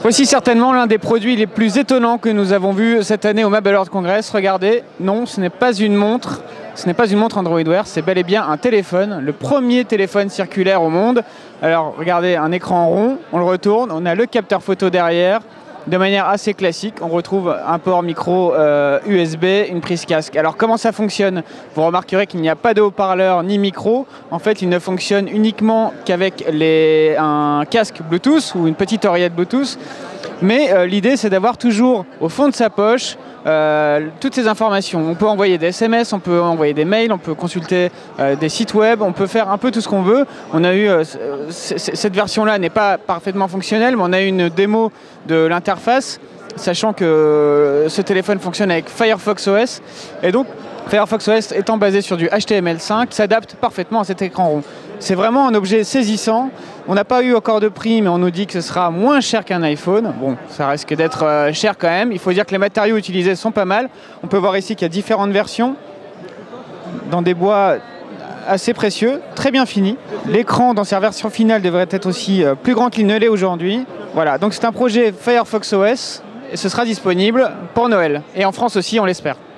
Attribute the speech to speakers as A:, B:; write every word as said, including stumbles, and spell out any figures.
A: Voici certainement l'un des produits les plus étonnants que nous avons vu cette année au Mobile World Congress. Regardez, non, ce n'est pas une montre, ce n'est pas une montre Android Wear, c'est bel et bien un téléphone, le premier téléphone circulaire au monde. Alors regardez, un écran rond, on le retourne, on a le capteur photo derrière. De manière assez classique, on retrouve un port micro euh, U S B, une prise casque. Alors comment ça fonctionne? Vous remarquerez qu'il n'y a pas de haut-parleur ni micro. En fait, il ne fonctionne uniquement qu'avec les, un casque Bluetooth ou une petite oreillette Bluetooth. Mais euh, l'idée, c'est d'avoir toujours au fond de sa poche euh, toutes ces informations. On peut envoyer des S M S, on peut envoyer des mails, on peut consulter euh, des sites web, on peut faire un peu tout ce qu'on veut. On a eu euh, cette version-là n'est pas parfaitement fonctionnelle, mais on a eu une démo de l'interface, sachant que ce téléphone fonctionne avec Firefox O S. Et donc, Firefox O S étant basé sur du H T M L cinq, s'adapte parfaitement à cet écran rond. C'est vraiment un objet saisissant. On n'a pas eu encore de prix, mais on nous dit que ce sera moins cher qu'un iPhone. Bon, ça risque d'être euh, cher quand même. Il faut dire que les matériaux utilisés sont pas mal. On peut voir ici qu'il y a différentes versions dans des bois assez précieux, très bien finis. L'écran dans sa version finale devrait être aussi euh, plus grand qu'il ne l'est aujourd'hui. Voilà, donc c'est un projet Firefox O S et ce sera disponible pour Noël. Et en France aussi, on l'espère.